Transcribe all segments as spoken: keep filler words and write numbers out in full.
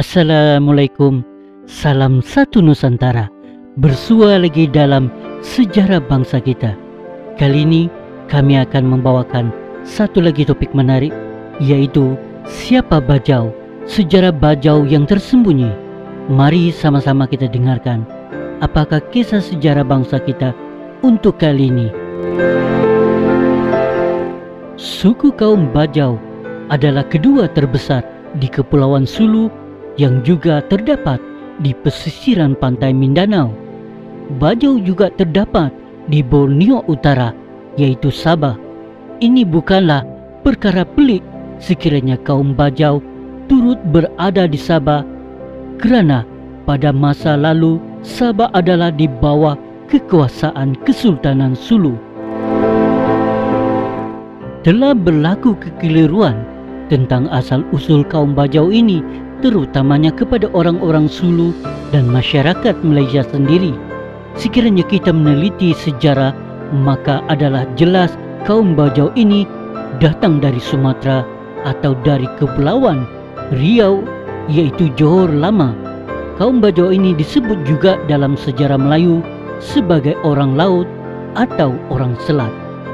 Assalamualaikum, salam satu Nusantara. Bersua lagi dalam sejarah bangsa kita. Kali ini kami akan membawakan satu lagi topik menarik, yaitu siapa Bajau, sejarah Bajau yang tersembunyi. Mari sama-sama kita dengarkan apakah kisah sejarah bangsa kita untuk kali ini. Suku kaum Bajau adalah kedua terbesar di Kepulauan Sulu yang juga terdapat di pesisiran pantai Mindanao. Bajau juga terdapat di Borneo Utara, yaitu Sabah. Ini bukanlah perkara pelik sekiranya kaum Bajau turut berada di Sabah, kerana pada masa lalu Sabah adalah di bawah kekuasaan Kesultanan Sulu. Telah berlaku kekeliruan tentang asal-usul kaum Bajau ini, terutamanya kepada orang-orang Sulu dan masyarakat Malaysia sendiri. Sekiranya kita meneliti sejarah, maka adalah jelas kaum Bajau ini datang dari Sumatera atau dari Kepulauan Riau, yaitu Johor Lama. Kaum Bajau ini disebut juga dalam sejarah Melayu sebagai orang laut atau orang selat.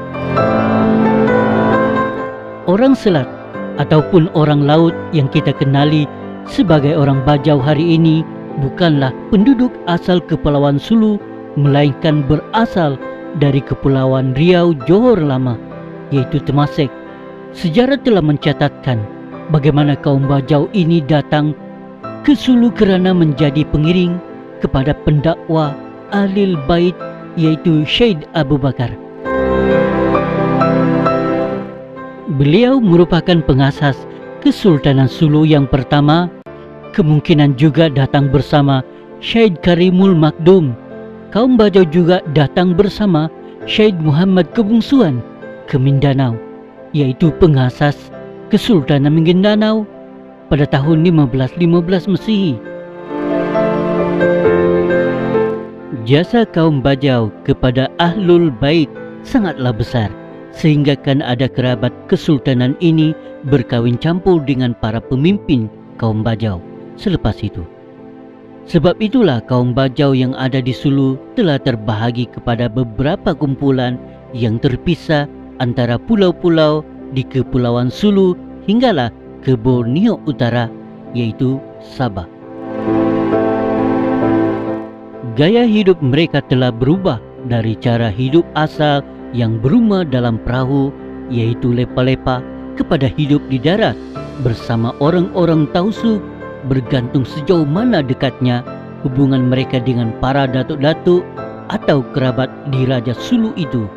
Orang selat ataupun orang laut yang kita kenali sebagai orang Bajau hari ini bukanlah penduduk asal Kepulauan Sulu, melainkan berasal dari Kepulauan Riau Johor Lama, yaitu Temasek. Sejarah telah mencatatkan bagaimana kaum Bajau ini datang ke Sulu kerana menjadi pengiring kepada pendakwa Ahlul Bait, yaitu Syed Abu Bakar. Beliau merupakan pengasas Kesultanan Sulu yang pertama, kemungkinan juga datang bersama Syed Karimul Makdum. Kaum Bajau juga datang bersama Syed Muhammad Kebungsuan ke Mindanao, yaitu pengasas Kesultanan Mindanao pada tahun lima belas lima belas Masehi. Jasa kaum Bajau kepada Ahlul Bait sangatlah besar, sehingga kan ada kerabat kesultanan ini berkawin campur dengan para pemimpin kaum Bajau selepas itu. Sebab itulah kaum Bajau yang ada di Sulu telah terbahagi kepada beberapa kumpulan yang terpisah antara pulau-pulau di Kepulauan Sulu hinggalah ke Borneo Utara, yaitu Sabah. Gaya hidup mereka telah berubah dari cara hidup asal yang berumah dalam perahu, yaitu lepa-lepa, kepada hidup di darat bersama orang-orang Tausug, bergantung sejauh mana dekatnya hubungan mereka dengan para datuk-datuk atau kerabat di Raja Sulu itu.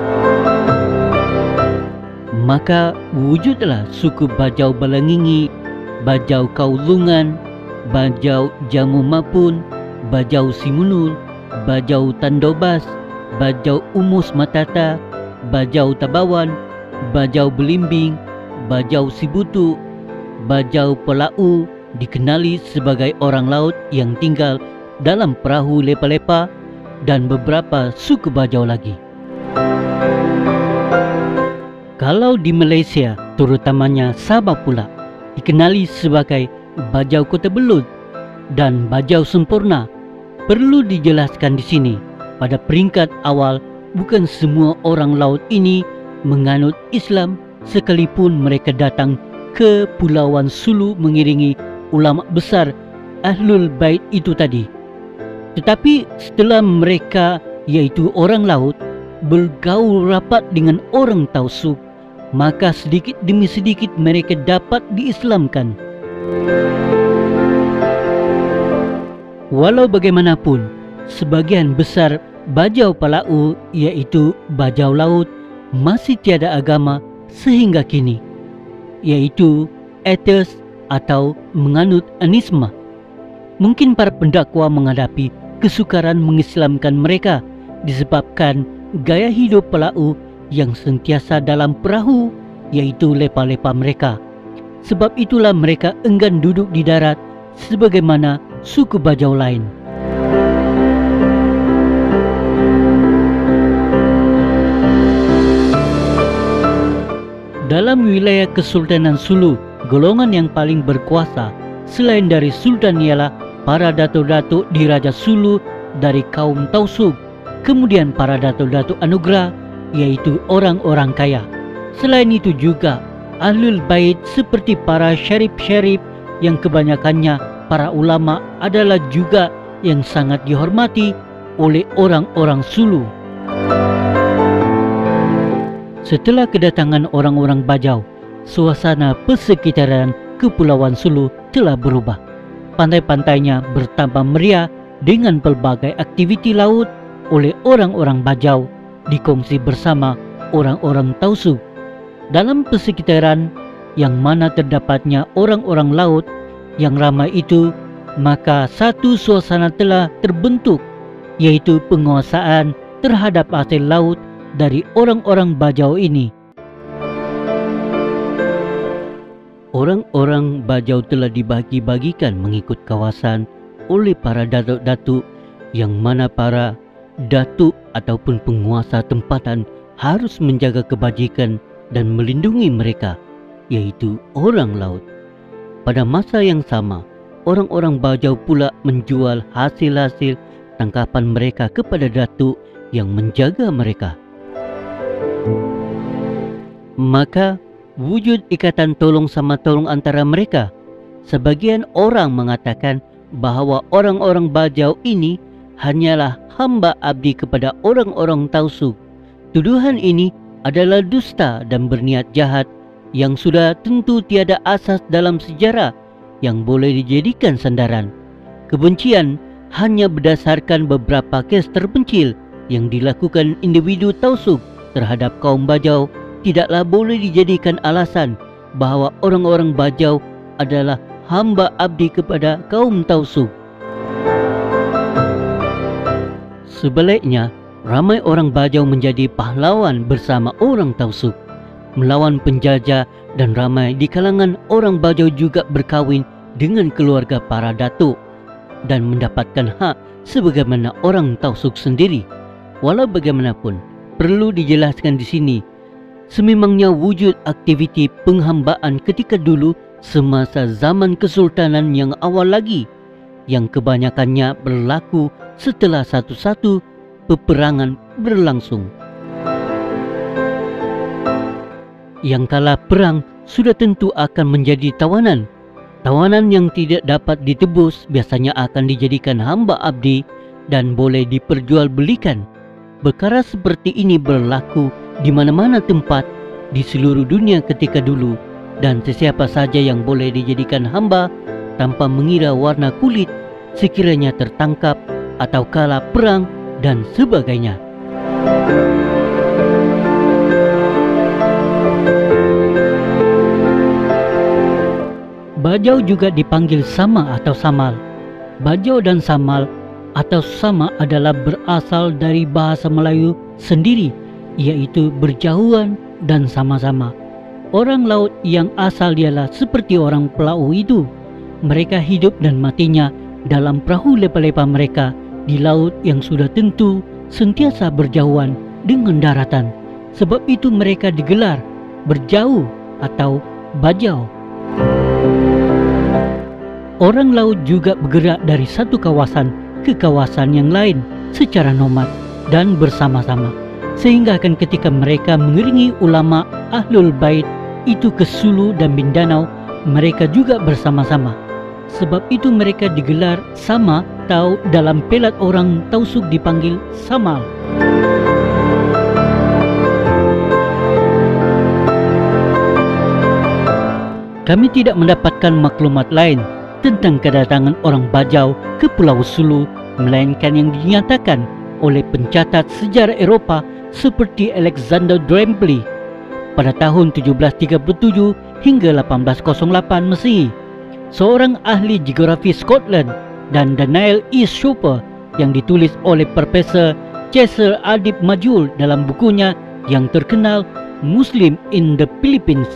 Maka wujudlah suku Bajau Balangingi, Bajau Kaulungan, Bajau Jamu Mapun, Bajau Simunul, Bajau Tandobas, Bajau Umus Matata, Bajau Tabawan, Bajau Belimbing, Bajau Sibutu, Bajau Pelau, dikenali sebagai orang laut yang tinggal dalam perahu lepa-lepa, dan beberapa suku Bajau lagi. Kalau di Malaysia, terutamanya Sabah pula, dikenali sebagai Bajau Kota Belud dan Bajau Sempurna. Perlu dijelaskan di sini, pada peringkat awal bukan semua orang laut ini menganut Islam, sekalipun mereka datang ke Pulauan Sulu mengiringi ulama besar Ahlul Bait itu tadi. Tetapi setelah mereka, yaitu orang laut, bergaul rapat dengan orang Tausug, maka sedikit demi sedikit mereka dapat diislamkan. Walau bagaimanapun, sebagian besar Bajau Palau, yaitu Bajau Laut, masih tiada agama sehingga kini, yaitu ateis atau menganut anisma. Mungkin para pendakwa menghadapi kesukaran mengislamkan mereka disebabkan gaya hidup Palau yang sentiasa dalam perahu, yaitu lepa-lepa mereka. Sebab itulah mereka enggan duduk di darat sebagaimana suku Bajau lain. Dalam wilayah Kesultanan Sulu, golongan yang paling berkuasa selain dari sultan ialah para datuk-datuk di Raja Sulu dari kaum Tausug, kemudian para datuk-datuk anugerah yaitu orang-orang kaya. Selain itu juga Ahlul Bait seperti para syarif-syarif yang kebanyakannya para ulama adalah juga yang sangat dihormati oleh orang-orang Sulu. Setelah kedatangan orang-orang Bajau, suasana persekitaran Kepulauan Sulu telah berubah. Pantai-pantainya bertambah meriah dengan pelbagai aktiviti laut oleh orang-orang Bajau dikongsi bersama orang-orang Tausug. Dalam persekitaran yang mana terdapatnya orang-orang laut yang ramai itu, maka satu suasana telah terbentuk, yaitu penguasaan terhadap hasil laut dari orang-orang Bajau ini. Orang-orang Bajau telah dibagi-bagikan mengikut kawasan oleh para datuk-datuk, yang mana para datuk ataupun penguasa tempatan harus menjaga kebajikan dan melindungi mereka, yaitu orang laut. Pada masa yang sama, orang-orang Bajau pula menjual hasil-hasil tangkapan mereka kepada datuk yang menjaga mereka. Maka wujud ikatan tolong sama tolong antara mereka. Sebagian orang mengatakan bahawa orang-orang Bajau ini hanyalah hamba abdi kepada orang-orang Tausug. Tuduhan ini adalah dusta dan berniat jahat yang sudah tentu tiada asas dalam sejarah yang boleh dijadikan sandaran. Kebencian hanya berdasarkan beberapa kes terpencil yang dilakukan individu Tausug terhadap kaum Bajau tidaklah boleh dijadikan alasan bahawa orang-orang Bajau adalah hamba abdi kepada kaum Tausug. Sebaliknya, ramai orang Bajau menjadi pahlawan bersama orang Tausug melawan penjajah, dan ramai di kalangan orang Bajau juga berkahwin dengan keluarga para datuk dan mendapatkan hak sebagaimana orang Tausug sendiri. Walau bagaimanapun, perlu dijelaskan di sini, sememangnya wujud aktiviti penghambaan ketika dulu semasa zaman kesultanan yang awal lagi, yang kebanyakannya berlaku setelah satu-satu peperangan berlangsung. Yang kalah perang sudah tentu akan menjadi tawanan. Tawanan yang tidak dapat ditebus biasanya akan dijadikan hamba abdi dan boleh diperjualbelikan. Perkara seperti ini berlaku di mana-mana tempat di seluruh dunia ketika dulu, dan sesiapa saja yang boleh dijadikan hamba tanpa mengira warna kulit sekiranya tertangkap atau kalah perang dan sebagainya. Bajau juga dipanggil sama atau samal. Bajau dan samal atau sama adalah berasal dari bahasa Melayu sendiri, yaitu berjauhan dan sama-sama. Orang laut yang asal ialah seperti orang pelau itu. Mereka hidup dan matinya dalam perahu lepa-lepa mereka di laut yang sudah tentu sentiasa berjauhan dengan daratan. Sebab itu mereka digelar berjauh atau bajau. Orang laut juga bergerak dari satu kawasan ke kawasan yang lain secara nomad dan bersama-sama, sehingga akan ketika mereka mengiringi ulama Ahlul Bait itu ke Sulu dan Mindanao, mereka juga bersama-sama. Sebab itu mereka digelar sama atau dalam pelat orang Tausug dipanggil samal. Kami tidak mendapatkan maklumat lain tentang kedatangan orang Bajau ke Pulau Sulu, melainkan yang dinyatakan oleh pencatat sejarah Eroppa seperti Alexander Drambley pada tahun tujuh belas tiga puluh tujuh hingga lapan belas kosong lapan Masehi. Seorang ahli geografi Scotland dan Daniel E. Chopper yang ditulis oleh Profesor Cesar Adib Majul dalam bukunya yang terkenal Muslim in the Philippines.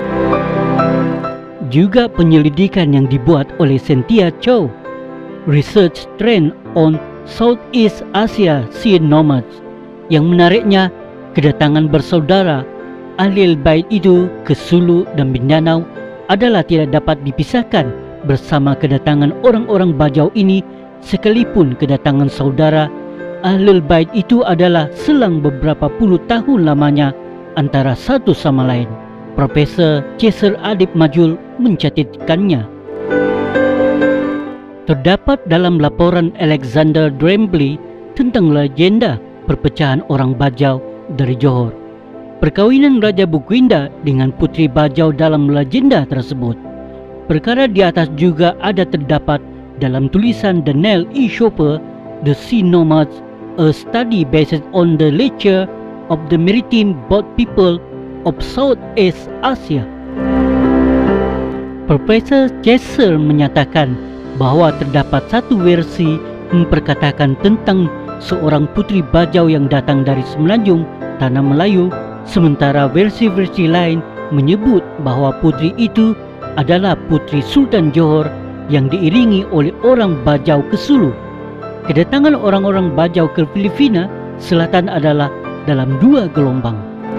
Juga penyelidikan yang dibuat oleh Cynthia Chow, Research Trend on Southeast Asia Sea Nomads. Yang menariknya, kedatangan bersaudara Ahlul Bait itu ke Sulu dan Mindanao adalah tidak dapat dipisahkan bersama kedatangan orang-orang Bajau ini, sekalipun kedatangan saudara Ahlul Bait itu adalah selang beberapa puluh tahun lamanya antara satu sama lain. Profesor Chaser Adib Majul mencatatkannya. Terdapat dalam laporan Alexander Drembly tentang legenda perpecahan orang Bajau dari Johor. Perkawinan Raja Bukuinda dengan Putri Bajau dalam legenda tersebut. Perkara di atas juga ada terdapat dalam tulisan Daniel E. Chopper, The Sea Nomads, a study based on the literature of the maritime boat people of Southeast Asia. Profesor Chaser menyatakan bahwa terdapat satu versi memperkatakan tentang seorang putri Bajau yang datang dari Semenanjung Tanah Melayu, sementara versi-versi lain menyebut bahwa putri itu adalah putri Sultan Johor yang diiringi oleh orang Bajau ke Sulu. Kedatangan orang-orang Bajau ke Filipina Selatan adalah dalam dua gelombang.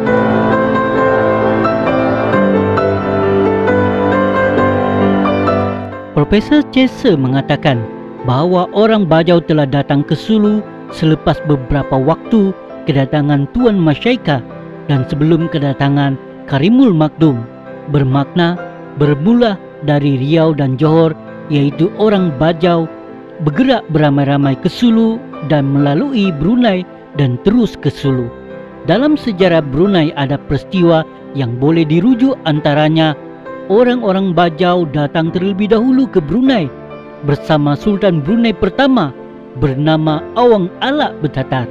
Profesor Chaser mengatakan bahwa orang Bajau telah datang ke Sulu selepas beberapa waktu kedatangan Tuan Masyaikah dan sebelum kedatangan Karimul Makdum, bermakna bermula dari Riau dan Johor, yaitu orang Bajau bergerak beramai-ramai ke Sulu dan melalui Brunei dan terus ke Sulu. Dalam sejarah Brunei ada peristiwa yang boleh dirujuk, antaranya orang-orang Bajau datang terlebih dahulu ke Brunei bersama Sultan Brunei pertama bernama Awang Alak Betatar.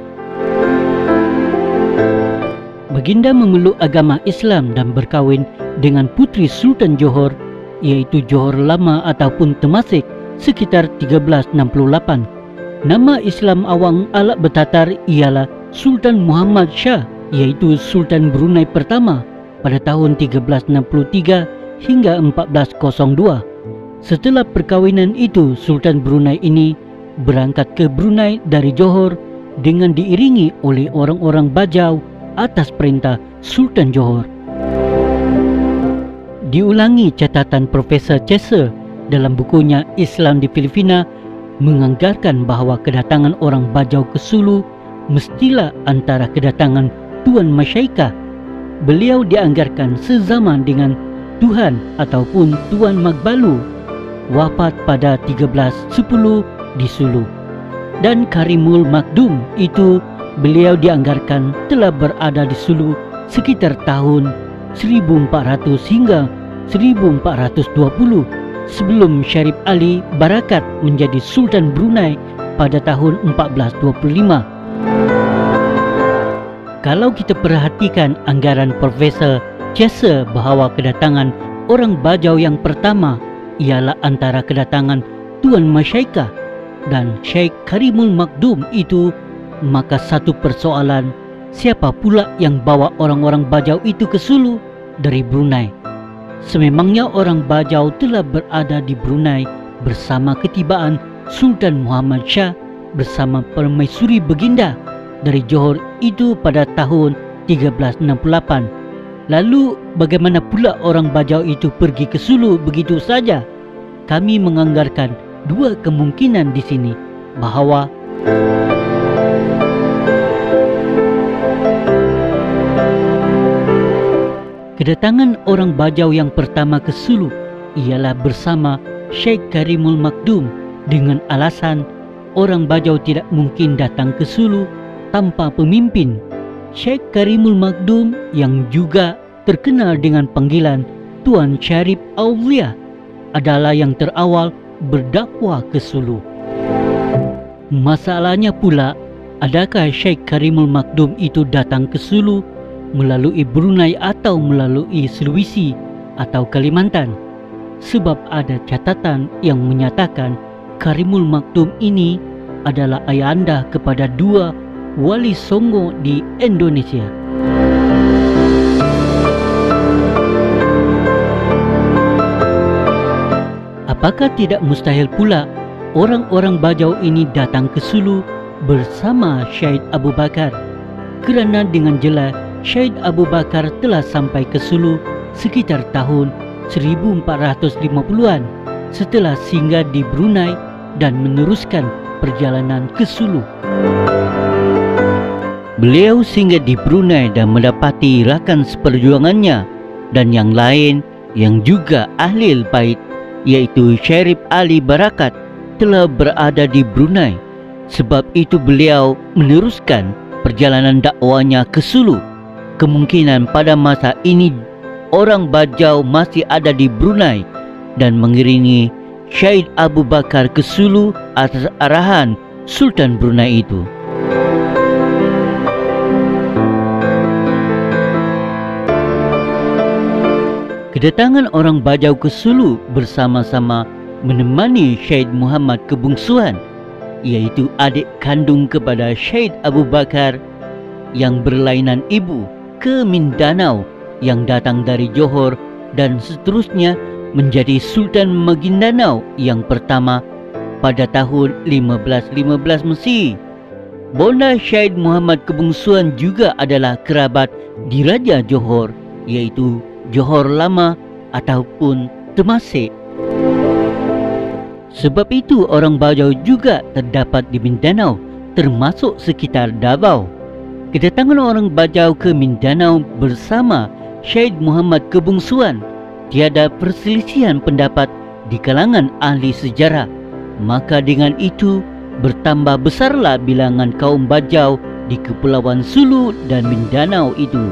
Baginda memeluk agama Islam dan berkahwin dengan putri Sultan Johor, yaitu Johor Lama ataupun Temasek, sekitar tiga belas enam puluh lapan. Nama Islam Awang Alak Betatar ialah Sultan Muhammad Shah, yaitu Sultan Brunei pertama pada tahun tiga belas enam puluh tiga hingga empat belas kosong dua. Setelah perkawinan itu, Sultan Brunei ini berangkat ke Brunei dari Johor dengan diiringi oleh orang-orang Bajau atas perintah Sultan Johor. Diulangi catatan Profesor Chaser dalam bukunya Islam di Filipina menganggarkan bahwa kedatangan orang Bajau ke Sulu mestilah antara kedatangan Tuan Masyaikah. Beliau dianggarkan sezaman dengan Tuhan ataupun Tuan Magbalu, wafat pada tiga belas sepuluh di Sulu. Dan Karimul Makdum itu beliau dianggarkan telah berada di Sulu sekitar tahun seribu empat ratus hingga seribu empat ratus dua puluh sebelum Syarif Ali Barakat menjadi Sultan Brunei pada tahun empat belas dua puluh lima. Kalau kita perhatikan anggaran Profesor Chaser bahwa kedatangan orang Bajau yang pertama ialah antara kedatangan Tuan Masyaikah dan Syekh Karimul Makdum itu, maka satu persoalan, siapa pula yang bawa orang-orang Bajau itu ke Sulu dari Brunei? Sememangnya orang Bajau telah berada di Brunei bersama ketibaan Sultan Muhammad Shah bersama Permaisuri Baginda dari Johor itu pada tahun tiga belas enam puluh lapan. Lalu bagaimana pula orang Bajau itu pergi ke Sulu begitu saja? Kami menganggarkan dua kemungkinan di sini, bahwa kedatangan orang Bajau yang pertama ke Sulu ialah bersama Syekh Karimul Makdum dengan alasan orang Bajau tidak mungkin datang ke Sulu tanpa pemimpin. Syekh Karimul Makdum yang juga terkenal dengan panggilan Tuan Syarif Aulia adalah yang terawal berdakwah ke Sulu. Masalahnya pula, adakah Syekh Karimul Makdum itu datang ke Sulu melalui Brunei atau melalui Sulawesi atau Kalimantan? Sebab ada catatan yang menyatakan Karimul Makdum ini adalah ayahanda kepada dua wali songo di Indonesia. Apakah tidak mustahil pula orang-orang Bajau ini datang ke Sulu bersama Syahid Abu Bakar? Kerana dengan jelas Syahid Abu Bakar telah sampai ke Sulu sekitar tahun seribu empat ratus lima puluhan setelah singgah di Brunei dan meneruskan perjalanan ke Sulu. Beliau singgah di Brunei dan mendapati rakan seperjuangannya dan yang lain yang juga ahli bait, yaitu Syarif Ali Barakat, telah berada di Brunei. Sebab itu beliau meneruskan perjalanan dakwanya ke Sulu. Kemungkinan pada masa ini orang Bajau masih ada di Brunei dan mengiringi Syed Abu Bakar ke Sulu atas arahan Sultan Brunei itu. Kedatangan orang Bajau ke Sulu bersama-sama menemani Syed Muhammad Kebungsuan, yaitu adik kandung kepada Syed Abu Bakar yang berlainan ibu, ke Mindanao yang datang dari Johor dan seterusnya menjadi Sultan Maguindanao yang pertama pada tahun lima belas lima belas Mesihi. Bonda Syed Muhammad Kebungsuan juga adalah kerabat Diraja Johor, yaitu Johor Lama ataupun Temasek. Sebab itu orang Bajau juga terdapat di Mindanao, termasuk sekitar Davao. Kedatangan orang Bajau ke Mindanao bersama Syed Muhammad Kebungsuan tiada perselisihan pendapat di kalangan ahli sejarah. Maka dengan itu bertambah besarlah bilangan kaum Bajau di Kepulauan Sulu dan Mindanao itu.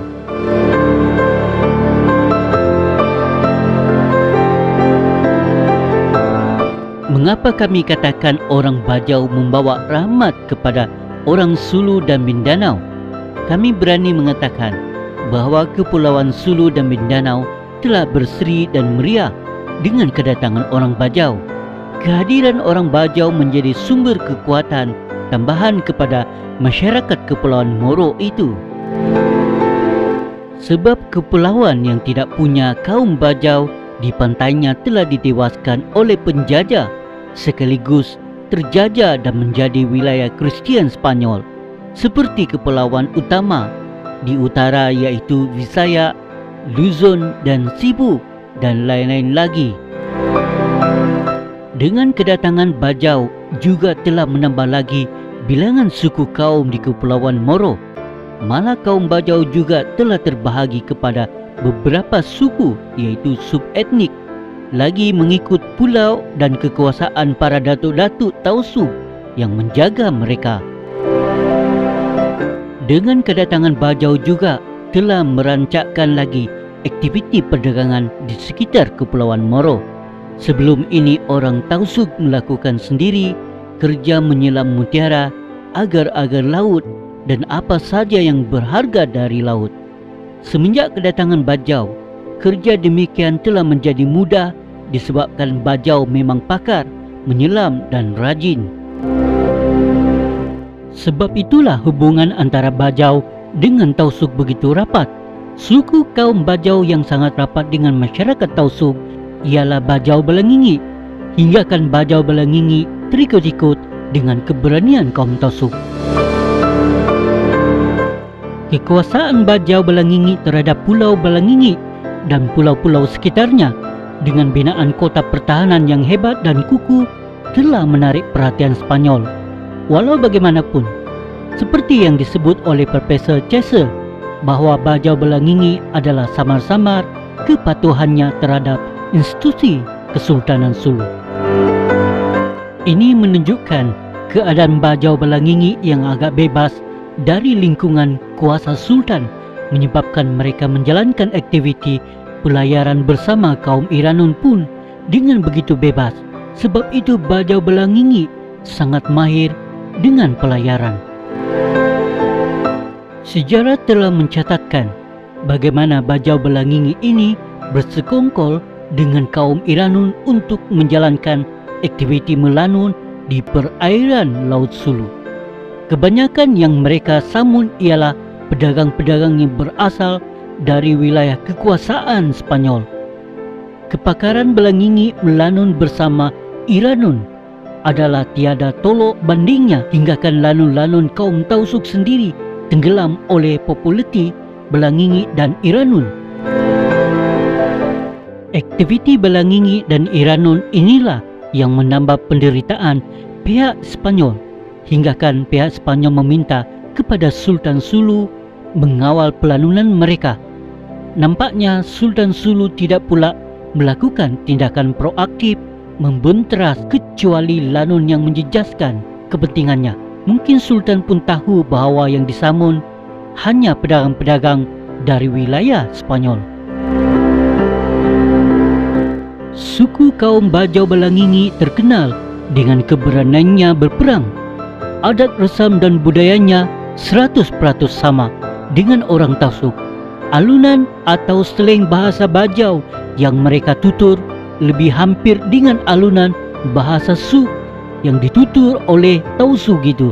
Mengapa kami katakan orang Bajau membawa rahmat kepada orang Sulu dan Mindanao? Kami berani mengatakan bahawa Kepulauan Sulu dan Mindanao telah berseri dan meriah dengan kedatangan orang Bajau. Kehadiran orang Bajau menjadi sumber kekuatan tambahan kepada masyarakat Kepulauan Moro itu. Sebab kepulauan yang tidak punya kaum Bajau di pantainya telah ditewaskan oleh penjajah, sekaligus terjajah dan menjadi wilayah Kristian Spanyol, seperti kepulauan utama di utara yaitu Visayas, Luzon dan Cebu dan lain-lain lagi. Dengan kedatangan Bajau juga telah menambah lagi bilangan suku kaum di Kepulauan Moro. Malah kaum Bajau juga telah terbahagi kepada beberapa suku, yaitu subetnik, lagi mengikut pulau dan kekuasaan para datuk-datuk Tausug yang menjaga mereka. Dengan kedatangan Bajau juga telah merancakkan lagi aktiviti perdagangan di sekitar Kepulauan Moro. Sebelum ini orang Tausug melakukan sendiri kerja menyelam mutiara, agar-agar laut dan apa saja yang berharga dari laut. Semenjak kedatangan Bajau, kerja demikian telah menjadi mudah disebabkan Bajau memang pakar menyelam dan rajin. Sebab itulah hubungan antara Bajau dengan Tausug begitu rapat. Suku kaum Bajau yang sangat rapat dengan masyarakat Tausug ialah Bajau Balangingi. Hinggakan Bajau Balangingi terikut-ikut dengan keberanian kaum Tausug. Kekuasaan Bajau Balangingi terhadap Pulau Balangingi dan pulau-pulau sekitarnya dengan binaan kota pertahanan yang hebat dan kukuh telah menarik perhatian Spanyol. Walau bagaimanapun, seperti yang disebut oleh Profesor Chesser, bahawa Bajau Balangingi adalah samar-samar kepatuhannya terhadap institusi Kesultanan Sulu. Ini menunjukkan keadaan Bajau Balangingi yang agak bebas dari lingkungan kuasa Sultan, menyebabkan mereka menjalankan aktiviti pelayaran bersama kaum Iranun pun dengan begitu bebas. Sebab itu Bajau Balangingi sangat mahir dengan pelayaran. Sejarah telah mencatatkan bagaimana Bajau Balangingi ini bersekongkol dengan kaum Iranun untuk menjalankan aktiviti melanun di perairan Laut Sulu. Kebanyakan yang mereka sambut ialah pedagang-pedagang yang berasal dari wilayah kekuasaan Spanyol. Kepakaran Balangingi melanun bersama Iranun adalah tiada tolok bandingnya, hinggakan lanun-lanun kaum Tausug sendiri tenggelam oleh populariti Balangingi dan Iranun. Aktiviti Balangingi dan Iranon inilah yang menambah penderitaan pihak Spanyol, hinggakan pihak Spanyol meminta kepada Sultan Sulu mengawal pelanunan mereka. Nampaknya Sultan Sulu tidak pula melakukan tindakan proaktif membunteras kecuali lanun yang menjejaskan kepentingannya. Mungkin Sultan pun tahu bahawa yang disamun hanya pedagang-pedagang dari wilayah Spanyol. Suku kaum Bajau Balangingi terkenal dengan keberaniannya berperang. Adat resam dan budayanya seratus peratus sama dengan orang Tausug. Alunan atau slang bahasa Bajau yang mereka tutur lebih hampir dengan alunan bahasa Suk yang ditutur oleh Tausug itu.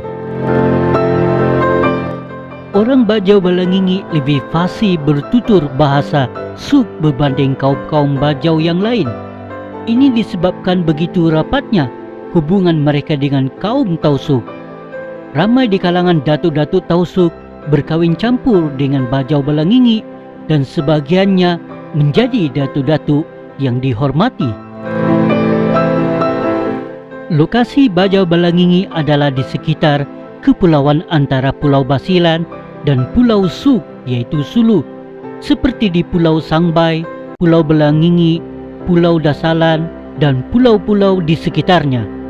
Orang Bajau Balangingi lebih fasih bertutur bahasa Suk berbanding kaum-kaum Bajau yang lain. Ini disebabkan begitu rapatnya hubungan mereka dengan kaum Tausug. Ramai di kalangan datuk-datuk Tausug berkawin campur dengan Bajau Balangingi dan sebagiannya menjadi datuk-datuk yang dihormati. Lokasi Bajau Balangingi adalah di sekitar kepulauan antara Pulau Basilan dan Pulau Suk, yaitu Sulu, seperti di Pulau Sangbai, Pulau Balangingi, Pulau Dasalan, dan pulau-pulau di sekitarnya.